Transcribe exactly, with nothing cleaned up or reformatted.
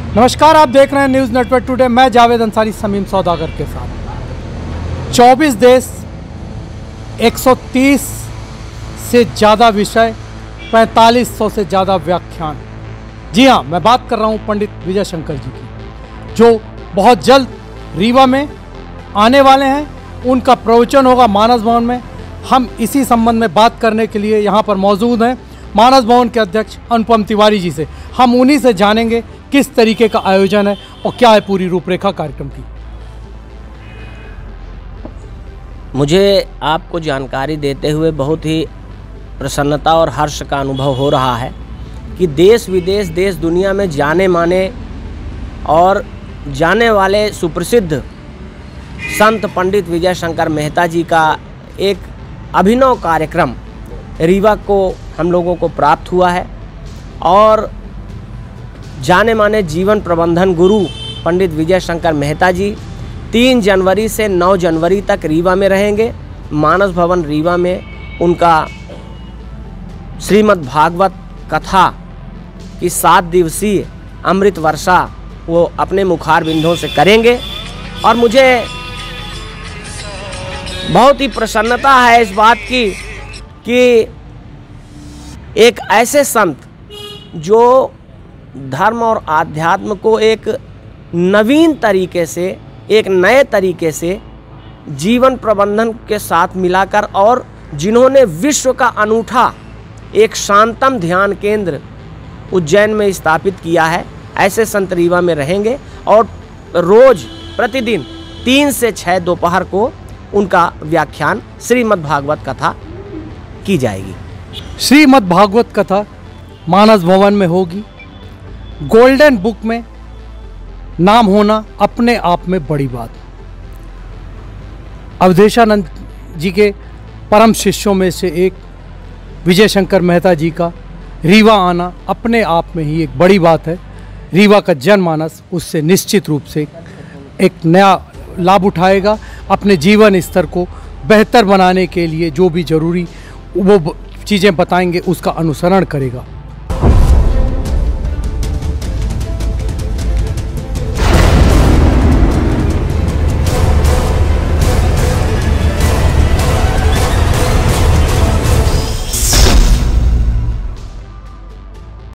नमस्कार, आप देख रहे हैं न्यूज़ नेटवर्क टुडे। मैं जावेद अंसारी समीम सौदागर के साथ। चौबीस देश, एक सौ तीस से ज़्यादा विषय, पैंतालीस सौ से ज़्यादा व्याख्यान। जी हाँ, मैं बात कर रहा हूँ पंडित विजय शंकर जी की, जो बहुत जल्द रीवा में आने वाले हैं। उनका प्रवचन होगा मानस भवन में। हम इसी संबंध में बात करने के लिए यहाँ पर मौजूद हैं मानस भवन के अध्यक्ष अनुपम तिवारी जी से। हम उन्हीं से जानेंगे किस तरीके का आयोजन है और क्या है पूरी रूपरेखा कार्यक्रम की। मुझे आपको जानकारी देते हुए बहुत ही प्रसन्नता और हर्ष का अनुभव हो रहा है कि देश विदेश, देश दुनिया में जाने माने और जाने वाले सुप्रसिद्ध संत पंडित विजय शंकर मेहता जी का एक अभिनव कार्यक्रम रीवा को हम लोगों को प्राप्त हुआ है। और जाने माने जीवन प्रबंधन गुरु पंडित विजय शंकर मेहता जी तीन जनवरी से नौ जनवरी तक रीवा में रहेंगे। मानस भवन रीवा में उनका श्रीमद् भागवत कथा की सात दिवसीय अमृत वर्षा वो अपने मुखार बिंदों से करेंगे। और मुझे बहुत ही प्रसन्नता है इस बात की कि एक ऐसे संत जो धर्म और आध्यात्म को एक नवीन तरीके से, एक नए तरीके से जीवन प्रबंधन के साथ मिलाकर, और जिन्होंने विश्व का अनूठा एक शांतम ध्यान केंद्र उज्जैन में स्थापित किया है, ऐसे संत रीवा में रहेंगे। और रोज प्रतिदिन तीन से छः दोपहर को उनका व्याख्यान श्रीमद् भागवत कथा की जाएगी। श्रीमद् भागवत कथा मानस भवन में होगी। गोल्डन बुक में नाम होना अपने आप में बड़ी बात। अवधेशानंद जी के परम शिष्यों में से एक विजय शंकर मेहता जी का रीवा आना अपने आप में ही एक बड़ी बात है। रीवा का जनमानस उससे निश्चित रूप से एक नया लाभ उठाएगा। अपने जीवन स्तर को बेहतर बनाने के लिए जो भी जरूरी वो चीज़ें बताएंगे उसका अनुसरण करेगा।